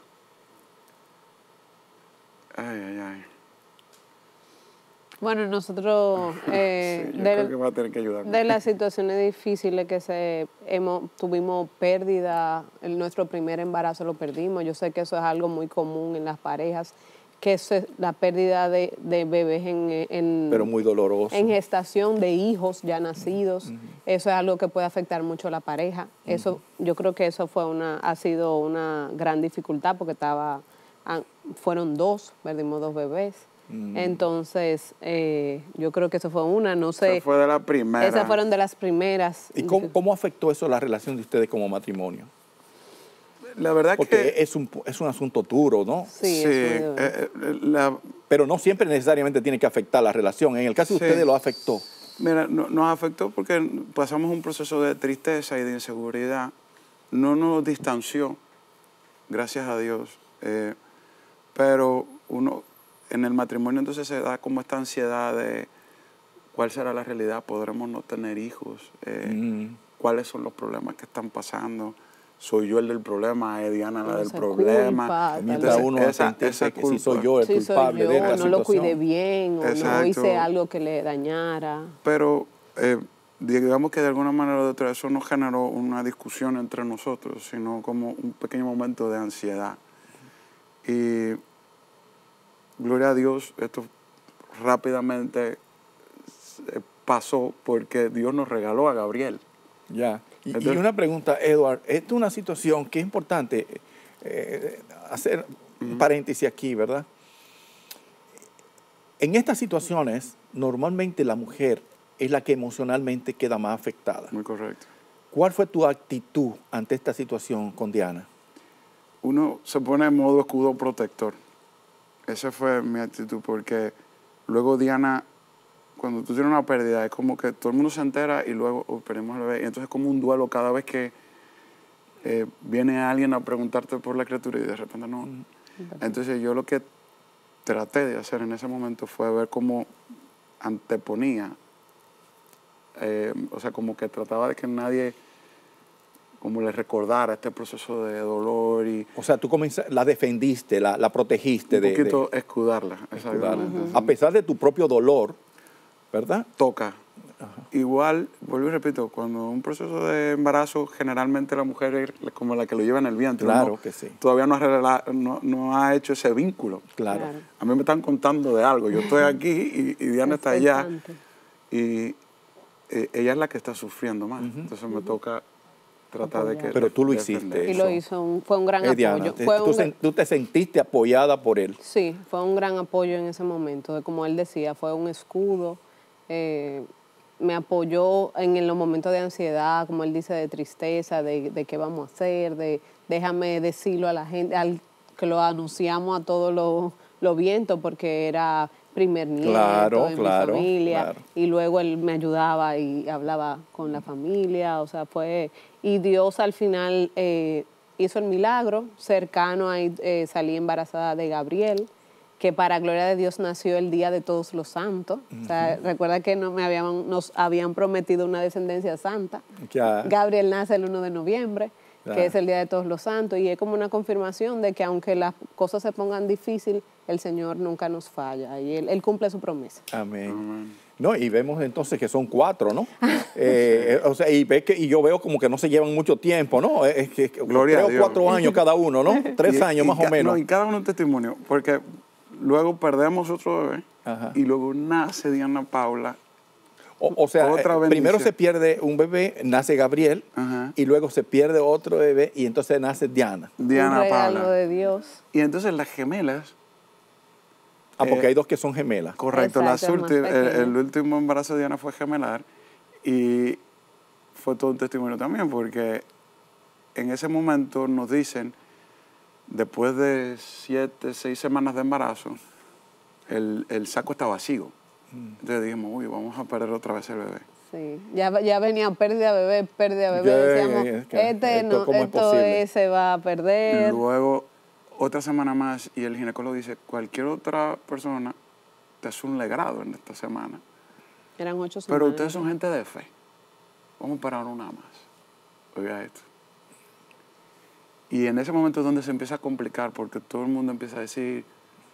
ay, ay, ay. Bueno, nosotros, eh, Sí, yo de, creo que va a tener que ayudarme. de las situaciones difíciles que se hemos, tuvimos pérdida, en nuestro primer embarazo lo perdimos. Yo sé que eso es algo muy común en las parejas, que eso es la pérdida de, de bebés en, en, Pero muy doloroso. en gestación, de hijos ya nacidos. Eso es algo que puede afectar mucho a la pareja. Eso, yo creo que eso fue una, ha sido una gran dificultad porque estaba, ah, fueron dos, perdimos dos bebés. Entonces, eh, yo creo que eso fue una, no sé. Esa fue de la primera. Esas fueron de las primeras. ¿Y cómo, cómo afectó eso la relación de ustedes como matrimonio? La verdad Porque que... es un, es un asunto duro, ¿no? Sí, sí, es muy duro. eh, eh, la, Pero no siempre necesariamente tiene que afectar la relación. En el caso de Sí. ustedes lo afectó. Mira, no- nos afectó porque pasamos un proceso de tristeza y de inseguridad. No nos distanció, gracias a Dios. eh, pero uno, en el matrimonio entonces se da como esta ansiedad de cuál será la realidad, podremos no tener hijos, eh, Mm. cuáles son los problemas que están pasando. Soy yo el del problema, es Diana la del Esa problema. culpa, Comienza tal uno esa- a sentirse esa que si soy culpa. yo el Sí, soy culpable yo, de esta no situación. lo cuidé bien, o no Exacto. hice algo que le dañara. Pero eh, digamos que de alguna manera u otra eso no generó una discusión entre nosotros, sino como un pequeño momento de ansiedad. Y gloria a Dios, esto rápidamente eh, pasó porque Dios nos regaló a Gabriel. Ya. Y, Entonces, y una pregunta, Edward, esta es una situación que es importante eh, hacer un paréntesis aquí, ¿verdad? En estas situaciones, normalmente la mujer es la que emocionalmente queda más afectada. muy correcto. ¿Cuál fue tu actitud ante esta situación con Diana? Uno se pone en modo escudo protector. Esa fue mi actitud, porque luego Diana, cuando tú tienes una pérdida, es como que todo el mundo se entera y luego oh, perdimos al bebé. Y entonces es como un duelo cada vez que eh, viene alguien a preguntarte por la criatura y de repente no. Mm. Entonces yo lo que traté de hacer en ese momento fue ver cómo anteponía, eh, o sea, como que trataba de que nadie como le recordara este proceso de dolor. Y o sea, tú comenzaste, la defendiste, la, la protegiste. Un de, poquito de, escudarla. escudarla. Uh-huh. A pesar de tu propio dolor, ¿verdad? Toca. Ajá. Igual, vuelvo y repito, cuando un proceso de embarazo, generalmente la mujer es como la que lo lleva en el vientre. Claro ¿no? que sí. Todavía no ha, no, no ha hecho ese vínculo. Claro. claro. A mí me están contando de algo. Yo estoy aquí y, y Diana está allá. Y eh, ella es la que está sufriendo más. Uh-huh. Entonces me uh-huh. toca tratar de que... Pero tú lo hiciste. Y eso. lo hizo, un, fue un gran eh, Diana, apoyo. Te, fue tú, un, sen, tú te sentiste apoyada por él. Sí, fue un gran apoyo en ese momento. Como él decía, fue un escudo. Eh, me apoyó en los momentos de ansiedad, como él dice, de tristeza, de, de qué vamos a hacer, de déjame decirlo a la gente, al, que lo anunciamos a todos los lo vientos, porque era primer nieto claro, en claro, mi familia, claro. Y luego él me ayudaba y hablaba con la familia, o sea, fue... Y Dios al final eh, hizo el milagro, cercano a eh, salí embarazada de Gabriel, que para gloria de Dios nació el Día de Todos los Santos. Uh-huh. O sea, recuerda que no me habían, nos habían prometido una descendencia santa. Ya. Gabriel nace el primero de noviembre, ya. que es el Día de Todos los Santos, y es como una confirmación de que aunque las cosas se pongan difíciles, el Señor nunca nos falla, y Él, él cumple su promesa. Amén. Amén. No, y vemos entonces que son cuatro, ¿no? eh, o sea, y, ve que, y yo veo como que no se llevan mucho tiempo, ¿no? Es que Gloria tres o cuatro años cada uno, ¿no? Tres y, años y más ca, o menos. No, y cada uno un testimonio, porque luego perdemos otro bebé. Ajá. Y luego nace Diana Paula. O, o sea, otra primero se pierde un bebé, nace Gabriel, ajá. Y luego se pierde otro bebé y entonces nace Diana. Diana un regalo Paula. de Dios. Y entonces las gemelas. Ah, porque eh, hay dos que son gemelas. Correcto, Exacto, las el, el último embarazo de Diana fue gemelar y fue todo un testimonio también, porque en ese momento nos dicen, después de siete, seis semanas de embarazo, el, el saco está vacío. Mm. Entonces dijimos, uy, vamos a perder otra vez el bebé. Sí, ya, ya venía pérdida de bebé, pérdida de bebé. Yeah, Decíamos, yeah, yeah. este esto, no, esto es se va a perder. Luego, otra semana más, y el ginecólogo dice, cualquier otra persona te hace un legrado en esta semana. Eran ocho semanas. Pero ustedes son gente de fe. Vamos a parar una más. Oiga esto. Y en ese momento es donde se empieza a complicar, porque todo el mundo empieza a decir...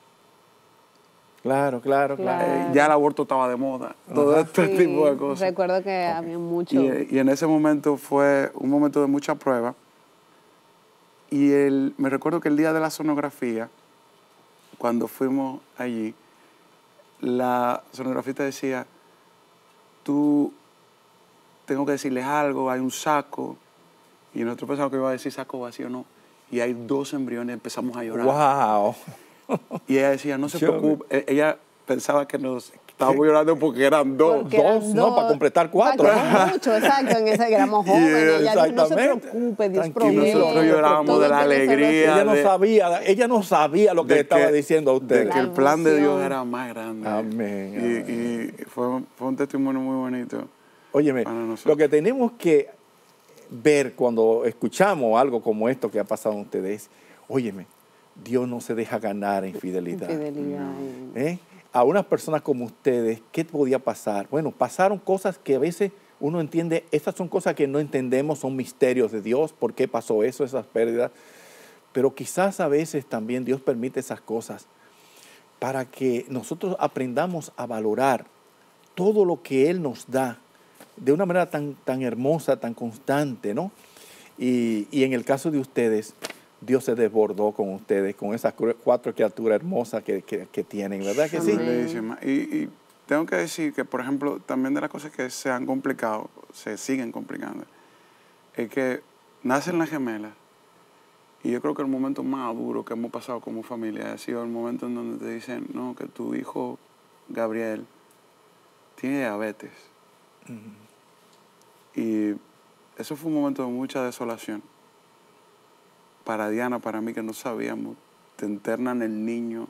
Claro, claro, claro. Eh, ya el aborto estaba de moda, todo Ajá. este sí, tipo de cosas. Recuerdo que okay. había mucho... Y, y en ese momento fue un momento de mucha prueba. Y el, me recuerdo que el día de la sonografía, cuando fuimos allí, la sonografista decía, tú, tengo que decirles algo, hay un saco. Y nosotros pensamos que iba a decir saco vacío, no. Y hay dos embriones, empezamos a llorar. ¡Wow! Y ella decía, no se preocupe. Ella pensaba que nos estábamos llorando porque eran dos. Porque dos, eran ¿no? Dos. Para completar cuatro. Para ¿no? Mucho, exacto. En ese que éramos jóvenes. Ella dijo, no se preocupe, Dios provee. Y nosotros llorábamos de la alegría. Ella no de, sabía, ella no sabía lo que le estaba que, diciendo a usted. De que el plan de Dios era más grande. Amén. Y, amén. y fue, fue un testimonio muy bonito. Óyeme, lo que tenemos que ver cuando escuchamos algo como esto que ha pasado en ustedes, óyeme, Dios no se deja ganar en fidelidad. Fidelidad. ¿Eh? A unas personas como ustedes, ¿qué podía pasar? Bueno, pasaron cosas que a veces uno entiende, estas son cosas que no entendemos, son misterios de Dios, ¿por qué pasó eso, esas pérdidas? Pero quizás a veces también Dios permite esas cosas para que nosotros aprendamos a valorar todo lo que Él nos da de una manera tan, tan hermosa, tan constante, ¿no? Y, y en el caso de ustedes, Dios se desbordó con ustedes, con esas cuatro criaturas hermosas que, que, que tienen, ¿verdad que sí? Bellísima. Y, y tengo que decir que, por ejemplo, también de las cosas que se han complicado, se siguen complicando, es que nacen las gemelas. Y yo creo que el momento más duro que hemos pasado como familia ha sido el momento en donde te dicen, no, que tu hijo Gabriel tiene diabetes. Uh-huh. Y eso fue un momento de mucha desolación. Para Diana, para mí, que no sabíamos, te internan el niño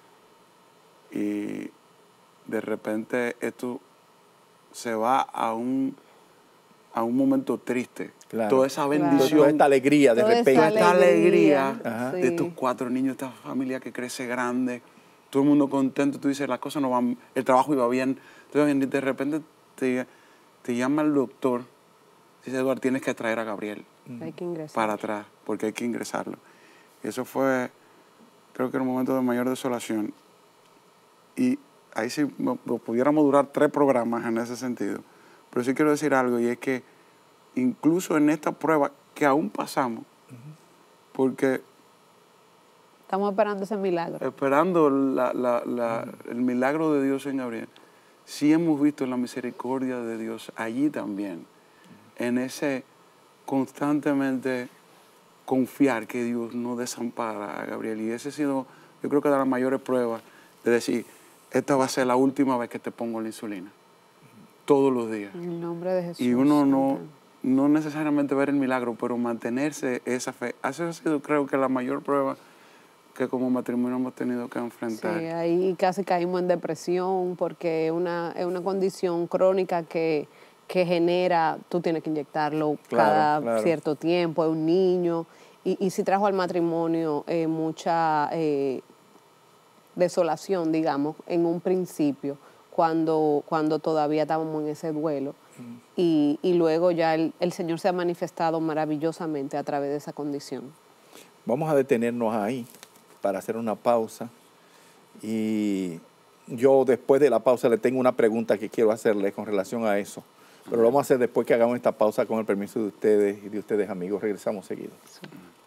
y de repente esto se va a un, a un momento triste. Claro. Toda esa bendición. Claro. Toda esta alegría de Toda repente. esta Toda esta alegría, alegría de estos cuatro niños, esta familia que crece grande, todo el mundo contento, tú dices, las cosas no van, el trabajo iba bien. Entonces, de repente te, te llama el doctor, dice, Eduardo, tienes que traer a Gabriel. Hay que ingresar. Para atrás, porque hay que ingresarlo. Y eso fue, creo que era un momento de mayor desolación. Y ahí sí no, no, pudiéramos durar tres programas en ese sentido. Pero sí quiero decir algo, y es que incluso en esta prueba que aún pasamos, uh-huh. porque... Estamos esperando ese milagro. Esperando la, la, la, uh-huh. el milagro de Dios en Gabriel. Sí hemos visto la misericordia de Dios allí también, uh-huh. en ese constantemente confiar que Dios no desampara a Gabriel. Y ese ha sido, yo creo que de las mayores pruebas de decir, esta va a ser la última vez que te pongo la insulina. Todos los días. En el nombre de Jesús. Y uno no, no necesariamente ver el milagro, pero mantenerse esa fe. Esa ha sido, creo que, la mayor prueba que como matrimonio hemos tenido que enfrentar. Sí, ahí casi caímos en depresión porque es una, es una condición crónica que, que genera, tú tienes que inyectarlo claro, cada claro. cierto tiempo, es un niño. Y, y sí trajo al matrimonio eh, mucha eh, desolación, digamos, en un principio, cuando, cuando todavía estábamos en ese duelo. Mm. Y, y luego ya el, el Señor se ha manifestado maravillosamente a través de esa condición. Vamos a detenernos ahí para hacer una pausa. Y yo después de la pausa le tengo una pregunta que quiero hacerle con relación a eso. Pero lo vamos a hacer después que hagamos esta pausa con el permiso de ustedes y de ustedes, amigos. Regresamos seguido. Sí.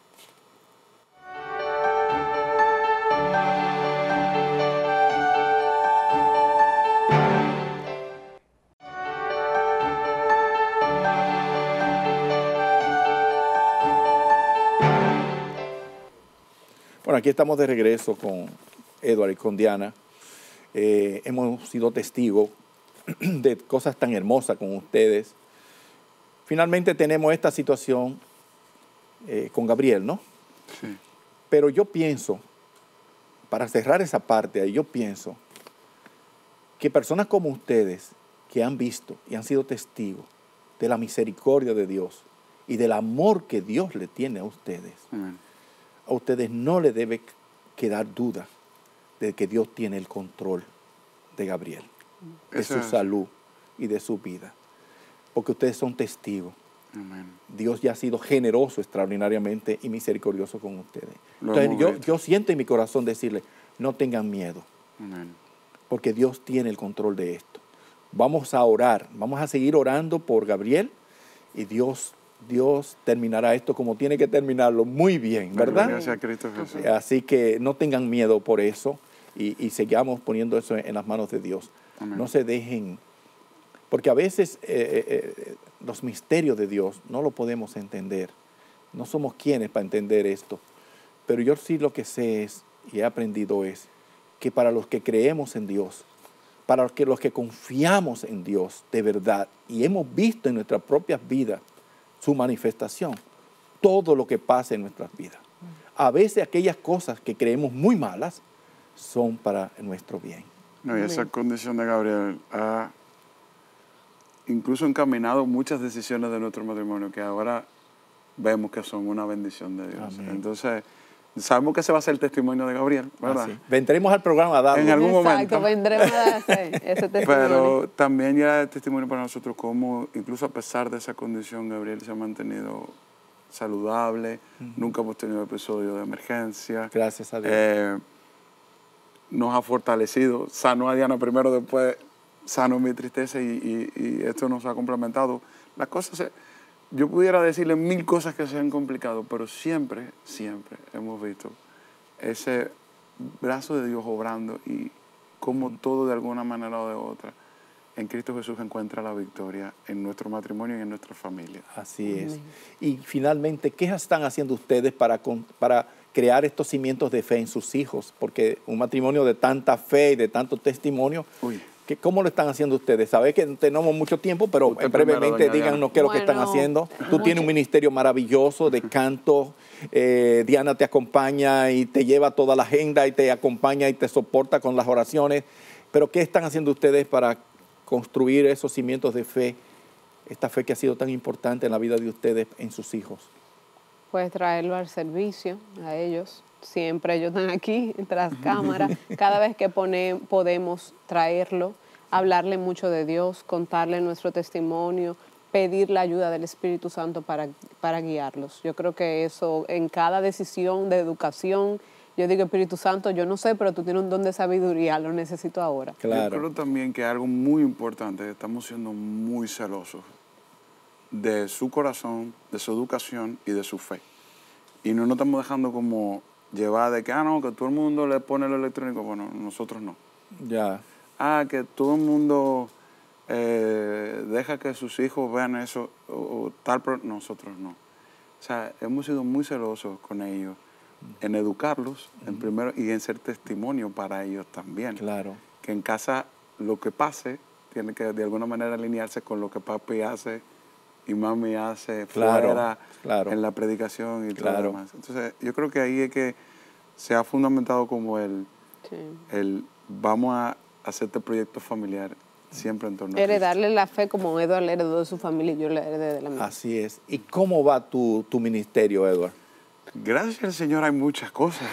Bueno, aquí estamos de regreso con Edward y con Diana. Eh, hemos sido testigos de cosas tan hermosas con ustedes. Finalmente tenemos esta situación eh, con Gabriel, ¿no? Sí. Pero yo pienso, para cerrar esa parte ahí, yo pienso que personas como ustedes que han visto y han sido testigos de la misericordia de Dios y del amor que Dios le tiene a ustedes, mm. a ustedes no les debe quedar duda de que Dios tiene el control de Gabriel, de Eso su es. salud y de su vida. Porque ustedes son testigos. Amén. Dios ya ha sido generoso extraordinariamente y misericordioso con ustedes. Entonces yo, yo siento en mi corazón decirles, no tengan miedo. Amén. Porque Dios tiene el control de esto. Vamos a orar, vamos a seguir orando por Gabriel y Dios, Dios terminará esto como tiene que terminarlo muy bien, ¿verdad? Gracias a Cristo Jesús. Así que no tengan miedo por eso y, y sigamos poniendo eso en, en las manos de Dios. Amén. No se dejen, porque a veces eh, eh, los misterios de Dios no lo podemos entender. No somos quienes para entender esto. Pero yo sí lo que sé es, y he aprendido es, que para los que creemos en Dios, para los que, los que confiamos en Dios de verdad y hemos visto en nuestras propias vidas su manifestación, todo lo que pasa en nuestras vidas. A veces aquellas cosas que creemos muy malas son para nuestro bien. No, y esa condición de Gabriel ha incluso encaminado muchas decisiones de nuestro matrimonio que ahora vemos que son una bendición de Dios. Amén. Entonces, sabemos que ese va a ser el testimonio de Gabriel, ¿verdad? Ah, sí. Vendremos al programa a darlo. En algún Exacto, momento. vendremos a dar ese testimonio. Pero también ya es testimonio para nosotros cómo, incluso a pesar de esa condición, Gabriel se ha mantenido saludable. Uh-huh. Nunca hemos tenido episodios de emergencia. Gracias a Dios. Eh, nos ha fortalecido. Sanó a Diana primero, después sanó mi tristeza y, y, y esto nos ha complementado. Las cosas se... Yo pudiera decirle mil cosas que se han complicado, pero siempre, siempre hemos visto ese brazo de Dios obrando y cómo todo de alguna manera o de otra en Cristo Jesús encuentra la victoria en nuestro matrimonio y en nuestra familia. Así es. Y finalmente, ¿qué están haciendo ustedes para, para crear estos cimientos de fe en sus hijos? Porque un matrimonio de tanta fe y de tanto testimonio, Uy. ¿qué, ¿cómo lo están haciendo ustedes? Sabés que no tenemos mucho tiempo, pero Usted brevemente primero, doña díganos Diana. qué es lo Bueno, que están haciendo. Tú mucho. tienes un ministerio maravilloso de canto. Eh, Diana te acompaña y te lleva toda la agenda y te acompaña y te soporta con las oraciones. Pero ¿qué están haciendo ustedes para construir esos cimientos de fe, esta fe que ha sido tan importante en la vida de ustedes, en sus hijos? Pues traerlo al servicio, a ellos. Siempre ellos están aquí, tras cámara. Cada vez que pone, podemos traerlo, hablarle mucho de Dios, contarle nuestro testimonio, pedir la ayuda del Espíritu Santo para, para guiarlos. Yo creo que eso, en cada decisión de educación, yo digo, Espíritu Santo, yo no sé, pero tú tienes un don de sabiduría, lo necesito ahora. Claro. Yo creo también que algo muy importante, estamos siendo muy celosos de su corazón, de su educación y de su fe. Y no nos estamos dejando como llevar de que, ah, no, que todo el mundo le pone lo electrónico. Bueno, nosotros no. Ya. Ah, que todo el mundo eh, deja que sus hijos vean eso o, o tal, pero nosotros no. O sea, hemos sido muy celosos con ellos en educarlos, uh-huh. en primero, y en ser testimonio para ellos también. Claro. Que en casa lo que pase tiene que de alguna manera alinearse con lo que papi hace y mami hace claro, fuera, claro. en la predicación y claro. todo lo demás. Entonces, yo creo que ahí es que se ha fundamentado como el, sí. el vamos a hacer este proyecto familiar siempre en torno a heredarle la fe como Edward le heredó de su familia y yo le heredé de la mía. Así es. ¿Y cómo va tu, tu ministerio, Edward? Gracias al Señor hay muchas cosas.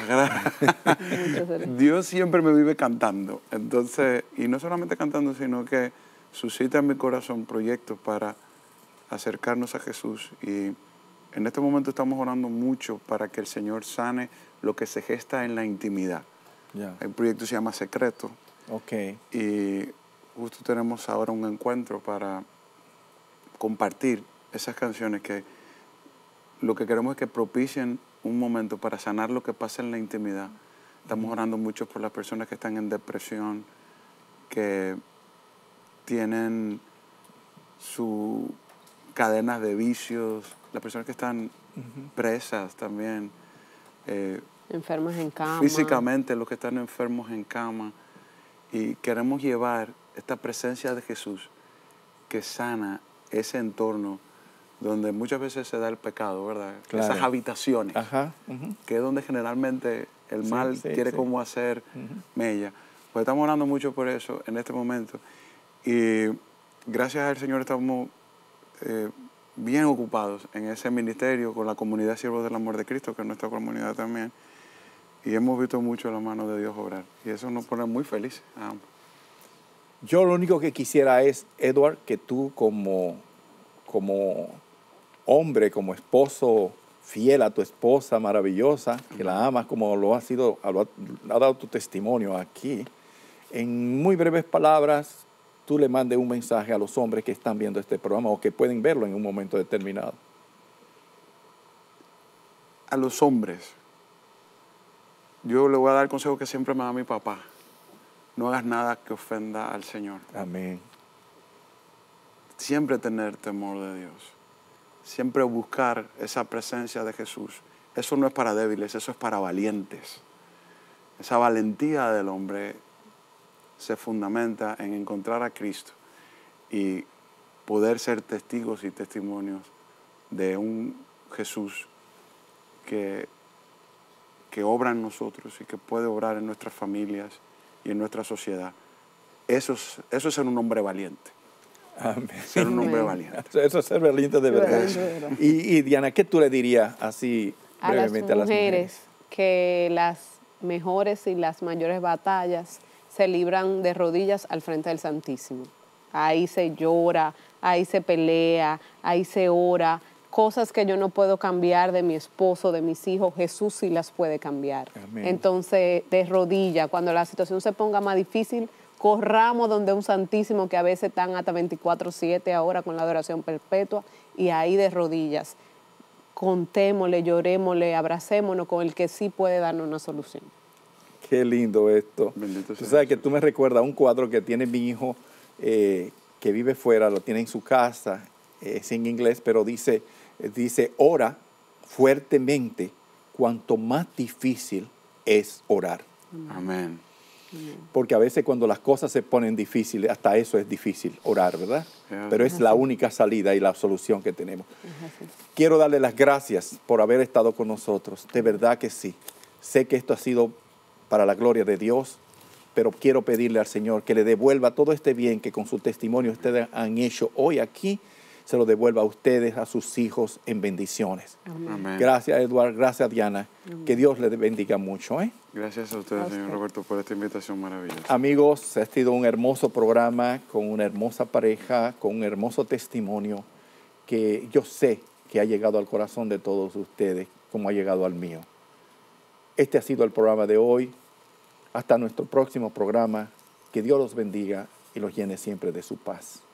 Dios siempre me vive cantando. Entonces, y no solamente cantando, sino que suscita en mi corazón proyectos para acercarnos a Jesús. Y en este momento estamos orando mucho para que el Señor sane lo que se gesta en la intimidad. Yeah. El proyecto se llama Secreto. Okay. Y justo tenemos ahora un encuentro para compartir esas canciones que lo que queremos es que propicien un momento para sanar lo que pasa en la intimidad. Estamos orando mucho por las personas que están en depresión, que tienen sus cadenas de vicios, las personas que están uh-huh. presas también. Eh, enfermas en cama. Físicamente, los que están enfermos en cama. Y queremos llevar esta presencia de Jesús que sana ese entorno donde muchas veces se da el pecado, ¿verdad? Claro. Esas habitaciones, Ajá, uh-huh. que es donde generalmente el sí, mal sí, quiere sí. como hacer uh-huh. mella. Pues estamos orando mucho por eso en este momento. Y gracias al Señor estamos eh, bien ocupados en ese ministerio con la comunidad Siervos del Amor de Cristo, que es nuestra comunidad también. Y hemos visto mucho la mano de Dios obrar. Y eso nos pone muy felices a ambos. Yo lo único que quisiera es, Edward, que tú como, como hombre, como esposo fiel a tu esposa maravillosa, que la amas como lo ha sido, lo ha, ha dado tu testimonio aquí, en muy breves palabras, tú le mandes un mensaje a los hombres que están viendo este programa o que pueden verlo en un momento determinado. A los hombres, yo le voy a dar el consejo que siempre me da mi papá. No hagas nada que ofenda al Señor. Amén. Siempre tener temor de Dios. Siempre buscar esa presencia de Jesús. Eso no es para débiles, eso es para valientes. Esa valentía del hombre se fundamenta en encontrar a Cristo y poder ser testigos y testimonios de un Jesús que, que obra en nosotros y que puede obrar en nuestras familias y en nuestra sociedad. Eso es, eso es ser un hombre valiente. Amén. Ser un hombre valiente. Eso es ser valiente de verdad. Y, y Diana, ¿qué tú le dirías así a brevemente las mujeres, a las mujeres? Que las mejores y las mayores batallas se libran de rodillas al frente del Santísimo. Ahí se llora, ahí se pelea, ahí se ora. Cosas que yo no puedo cambiar de mi esposo, de mis hijos, Jesús sí las puede cambiar. Amén. Entonces, de rodillas, cuando la situación se ponga más difícil, corramos donde un Santísimo que a veces están hasta veinticuatro siete ahora con la adoración perpetua, y ahí de rodillas, contémosle, llorémosle, abracémonos con el que sí puede darnos una solución. Qué lindo esto. Bendito Tú sea sabes que Jesús. tú me recuerdas un cuadro que tiene mi hijo eh, que vive fuera, lo tiene en su casa, eh, es en inglés, pero dice, eh, dice, ora fuertemente cuanto más difícil es orar. Amén. Porque a veces cuando las cosas se ponen difíciles, hasta eso es difícil, orar, ¿verdad? Es Pero así. es la única salida y la solución que tenemos. Es así. Quiero darle las gracias por haber estado con nosotros. De verdad que sí. Sé que esto ha sido para la gloria de Dios, pero quiero pedirle al Señor que le devuelva todo este bien que con su testimonio ustedes han hecho hoy aquí, se lo devuelva a ustedes, a sus hijos en bendiciones. Amén. Gracias, Eduardo. Gracias, Diana. Que Dios les bendiga mucho, ¿eh? Gracias a ustedes, A señor usted. Roberto, por esta invitación maravillosa. Amigos, ha sido un hermoso programa con una hermosa pareja, con un hermoso testimonio que yo sé que ha llegado al corazón de todos ustedes, como ha llegado al mío. Este ha sido el programa de hoy. Hasta nuestro próximo programa. Que Dios los bendiga y los llene siempre de su paz.